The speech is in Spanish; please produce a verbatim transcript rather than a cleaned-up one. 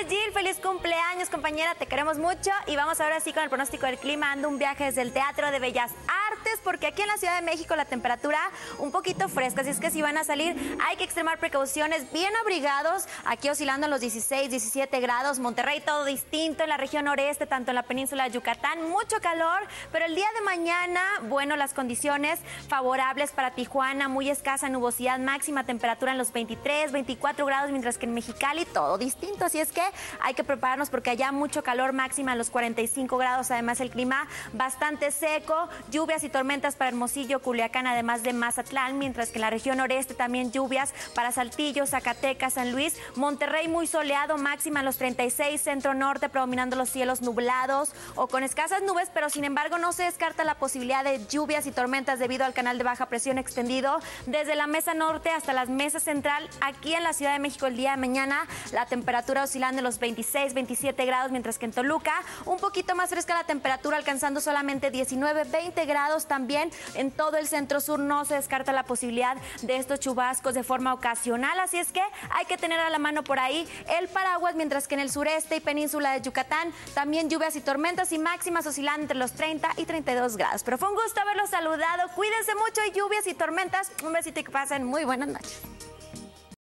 Felicidades, Jill, feliz cumpleaños, compañera, te queremos mucho. Y vamos ahora sí con el pronóstico del clima, ando un viaje desde el Teatro de Bellas Artes, porque aquí en la Ciudad de México la temperatura un poquito fresca, así es que si van a salir hay que extremar precauciones, bien abrigados, aquí oscilando en los dieciséis, diecisiete grados, Monterrey todo distinto, en la región noreste, tanto en la península de Yucatán, mucho calor, pero el día de mañana, bueno, las condiciones favorables para Tijuana, muy escasa nubosidad, máxima temperatura en los veintitrés, veinticuatro grados, mientras que en Mexicali todo distinto, así es que hay que prepararnos porque allá mucho calor, máxima en los cuarenta y cinco grados, además el clima bastante seco, lluvias y tormentas para Hermosillo, Culiacán, además de Mazatlán, mientras que en la región noreste también lluvias para Saltillo, Zacatecas, San Luis, Monterrey muy soleado, máxima en los treinta y seis, centro norte predominando los cielos nublados o con escasas nubes, pero sin embargo no se descarta la posibilidad de lluvias y tormentas debido al canal de baja presión extendido desde la mesa norte hasta la mesa central. Aquí en la Ciudad de México el día de mañana la temperatura oscilando en los veintiséis, veintisiete grados, mientras que en Toluca un poquito más fresca la temperatura, alcanzando solamente diecinueve, veinte grados. También en todo el centro sur no se descarta la posibilidad de estos chubascos de forma ocasional, así es que hay que tener a la mano por ahí el paraguas, mientras que en el sureste y península de Yucatán también lluvias y tormentas y máximas oscilando entre los treinta y treinta y dos grados. Pero fue un gusto haberlos saludado, cuídense mucho, y lluvias y tormentas, un besito y que pasen muy buenas noches.